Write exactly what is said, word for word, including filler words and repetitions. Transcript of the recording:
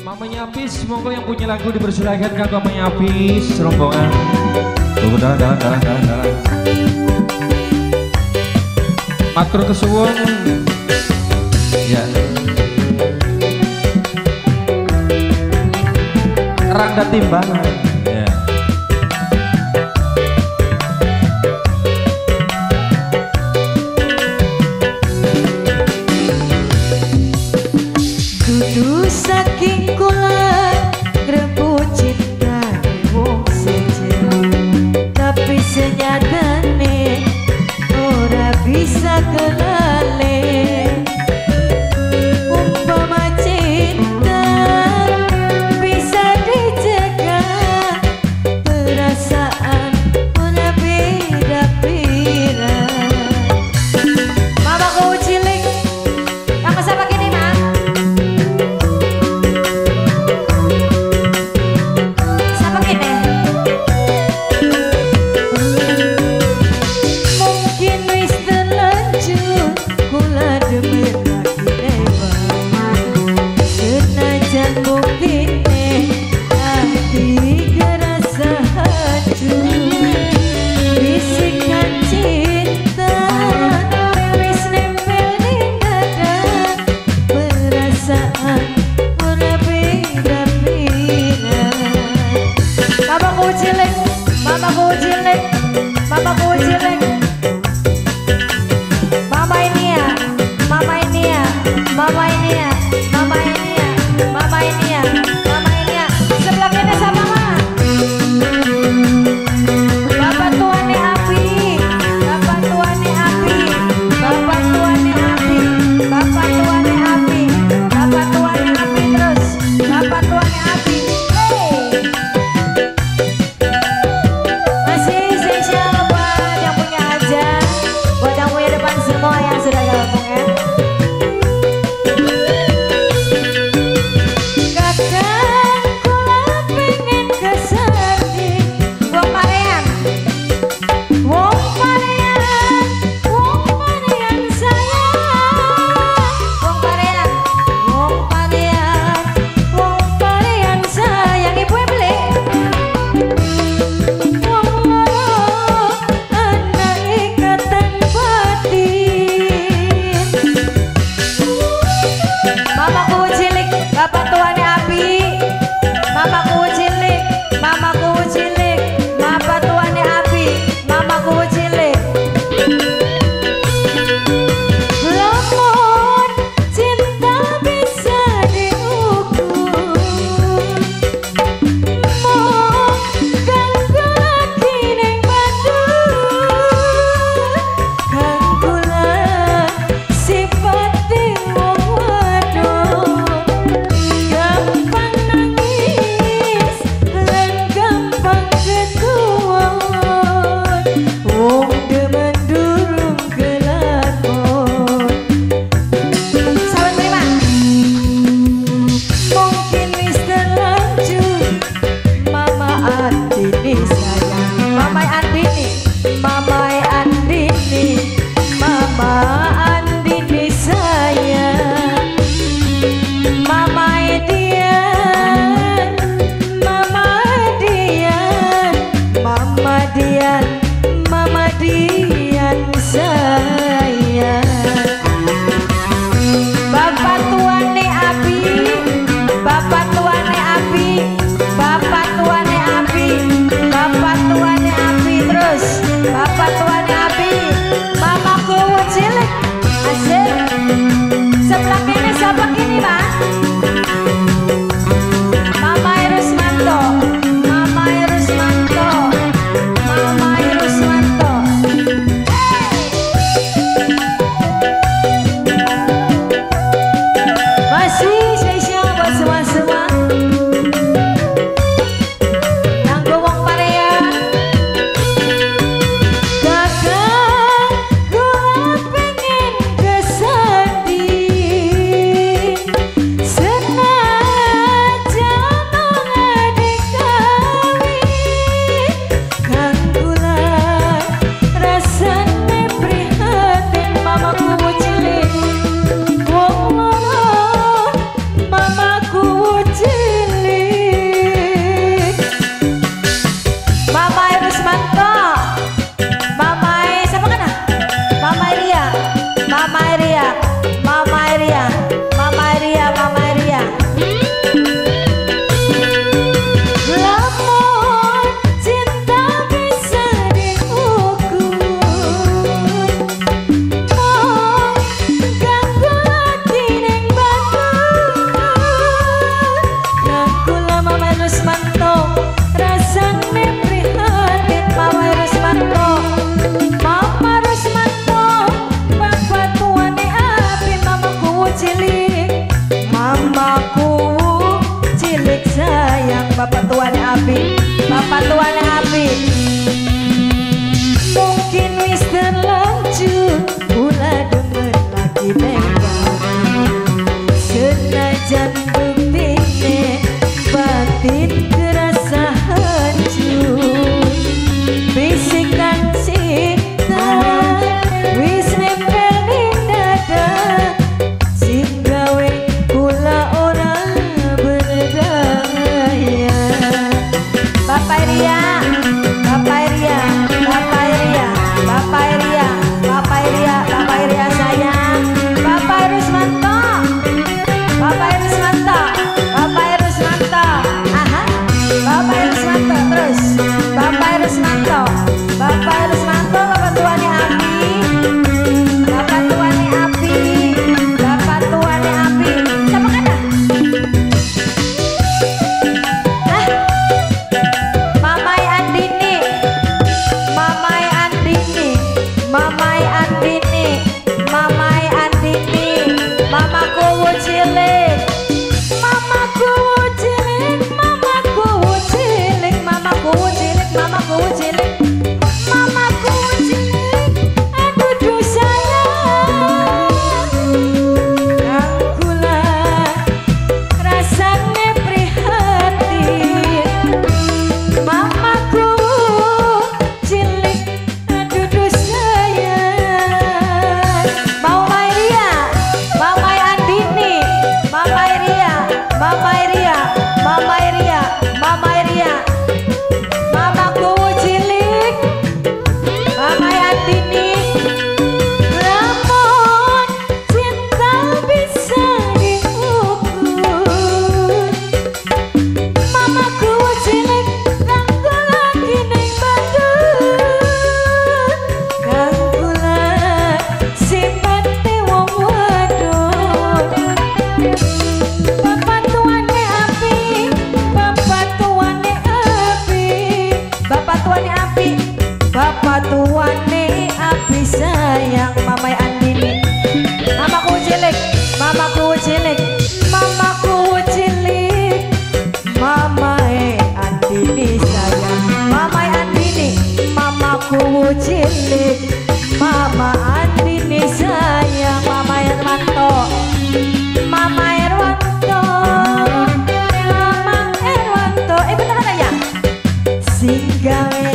Mamanya Apis, monggo yang punya lagu dipersilakan ke Mamanya Apis, rombongan. Tunggu dalan dalan dalan dalan dalan. Matur kesuwun. Ya. Kerang dan timbangan. Ya. Dudu saking kula grembut cinta wong sejen, tapi senyatane ora bisa kelale. Umpama cinta bisa dicegah, perasaan ora beda-beda. Mamaku cilik, kamu siapa gini mak? Mama Iria, Mama Iria, Mama Iria, Mamaku cilik, Mama Yantini. Namun cinta bisa diukur. Mamaku cilik, aku lagi ning Bandung. Kanggo sipate wong wadon. Bapak tuane api, bapak tuane api, bapak tuane api, bapak tuane api sayang Mama Andini. Mamaku cilik, mamaku cilik, mamaku cilik, Mama Andini sayang, Mama Andini, mamaku cilik, Mama Andini sayang, Mama Irwanto. Mama Irwanto, Mama Irwanto, eh beneran ya? Singgawe